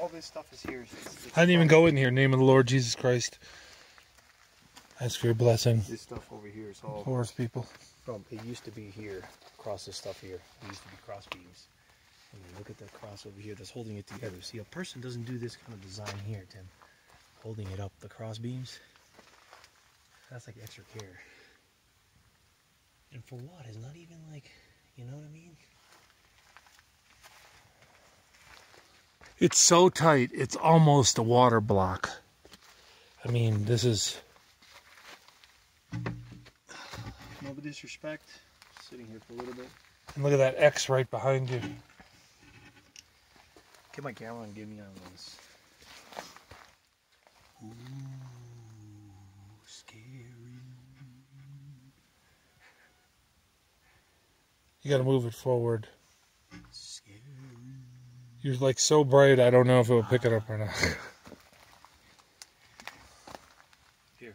all this stuff is here. It's I didn't even go in here. Name of the Lord Jesus Christ. Ask for your blessing. This stuff over here is all Horse people. from. It used to be here. Across this stuff here. It used to be cross beams. And then look at that cross over here that's holding it together. See, a person doesn't do this kind of design here, Tim. Holding it up, the cross beams. That's like extra care. And for what? It's not even like, you know what I mean? It's so tight, it's almost a water block. I mean, this is... No disrespect. Sitting here for a little bit. And look at that X right behind you. Get my camera and give me on this. Ooh, scary. You gotta move it forward. Scary. You're like so bright, I don't know if it will pick it up or not. Here.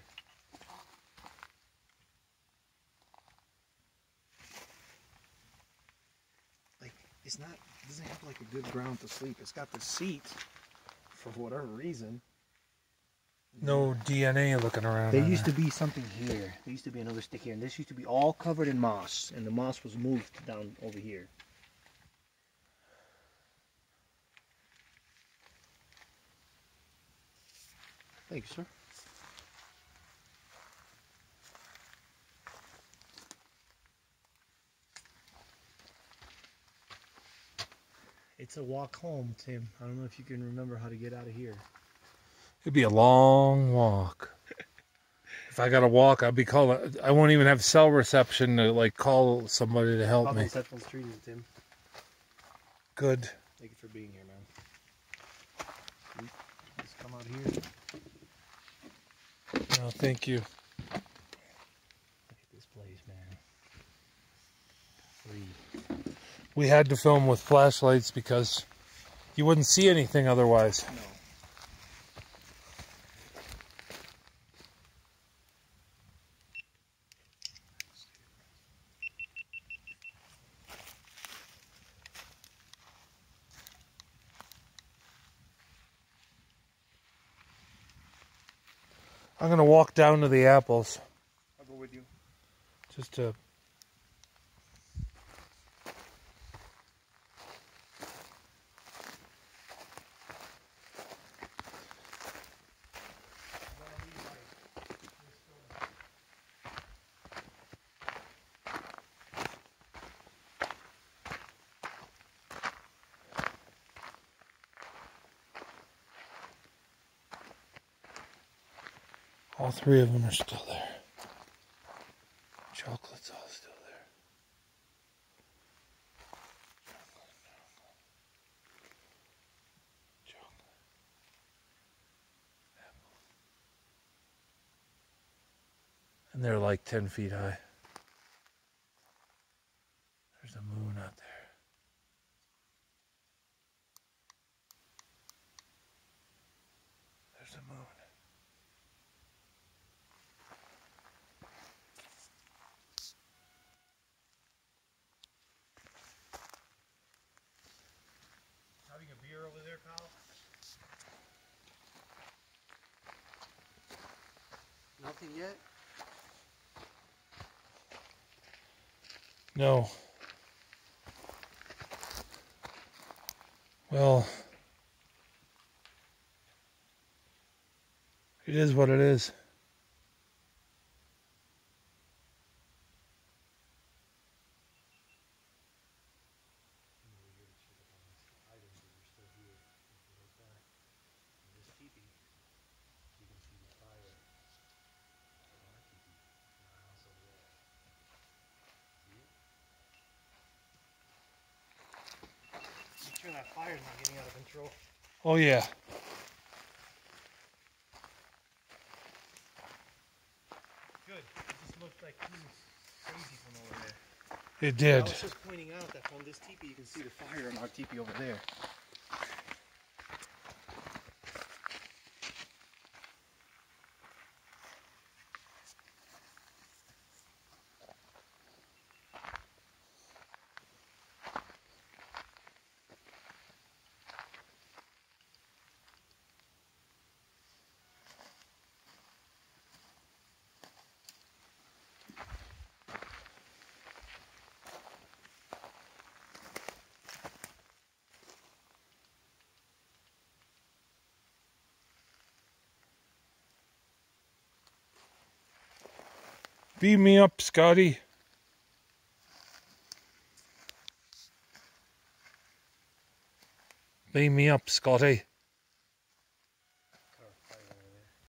Like, it's not, it doesn't have like a good ground to sleep. It's got the seat, for whatever reason. No DNA looking around. There used to be something here. There used to be another stick here, and this used to be all covered in moss, and the moss was moved down over here. Thank you, sir. It's a walk home, Tim. I don't know if you can remember how to get out of here. It'd be a long walk. If I gotta walk, I'll be calling. I won't even have cell reception to like call somebody to help me. Headphones treated, Tim. Good. Thank you for being here, man. Just come out here. No, thank you. Look at this place, man. Free. We had to film with flashlights because you wouldn't see anything otherwise. No. I'm gonna walk down to the apples. I'll go with you. Just to... All three of them are still there. Chocolate's all still there. Chocolate. Apple. And they're like 10 feet high. There's a moon out there. There's a moon. Having a beer over there, pal? Nothing yet? No. Well, it is what it is. This teepee, you can see the fire of our teepee in our house over there. See it? Make sure that fire's not getting out of control. Oh yeah. Good. It just looked like he was crazy from over there. It did. I was just pointing out that from this teepee you can see the fire in our teepee over there. Beam me up, Scotty. Beam me up, Scotty.